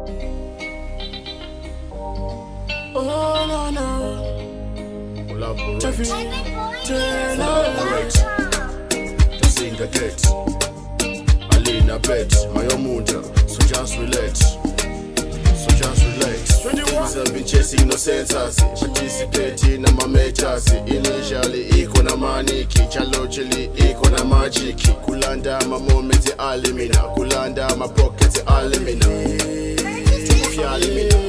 Oh no no. Collaborate. Taffy Turner Collaborate. Just in the gate. I lay in a bed. My own motor. So just relax. So just relax. I've been chasing no senses. Participating in my metas. Initially, equal na maniki. Chalogically, equal na magiki. Kulanda my moments alimina. Kulanda my pockets alimina. Fialimina.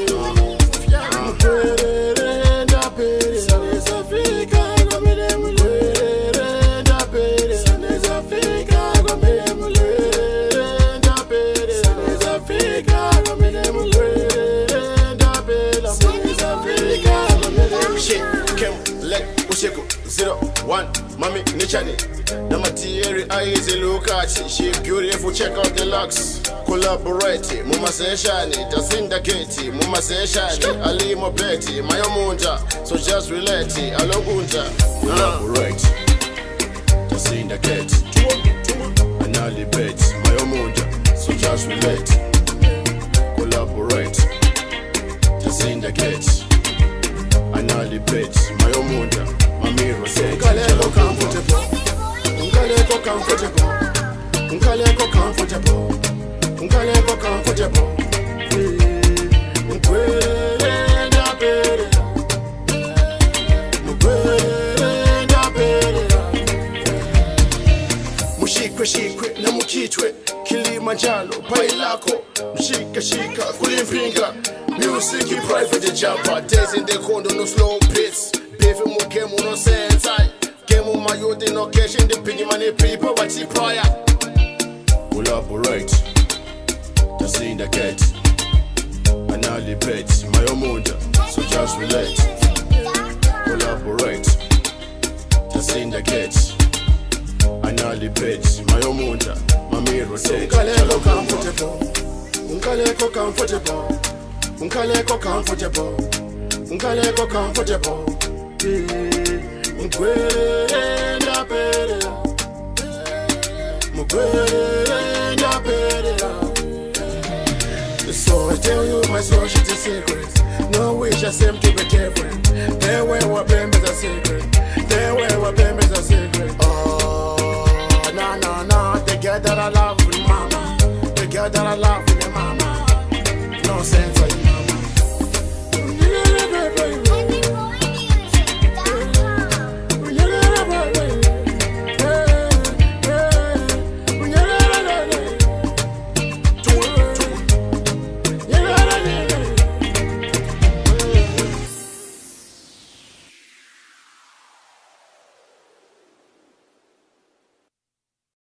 Mami nichani Namatieri eyes look at she beautiful, check out the looks. Collaborate, muma seshani Tasinda Katie, muma seshani Ali Mopeti, my omunja. So just relate, alogunja. Collaborate Tasinda Katie Anali bet, my omunja. So just relate. Collaborate Tasinda Katie Anali bet, my omunja. Unkaleko comfortable, unkaleko comfortable, unkaleko comfortable, unkaleko comfortable. Unkwenda pere, unkwenda pere. Mushikwe shikwe na mukichwe, Kilimanjaro bailako. Mushika shika kulimpinga, music private jumper. Days in the condo no slow beats. If you game no sense, game my youth in occasion, the piggy money people, what she prior. Collaborate, just in the gate. And now the bet, my own so just relate. Collaborate, just in the gate. And now the bet, my own my mirror says, Unkaleko comfortable, Unkaleko comfortable, Unkaleko comfortable, Unkaleko comfortable. Mkwenda pere, mkwenda pere. So I tell you my social secrets. No wish I seem to be different. There where what members are secret. There where what members are secret. Oh, no. The girl that I love with mama. The girl that I love with the mama. No sense.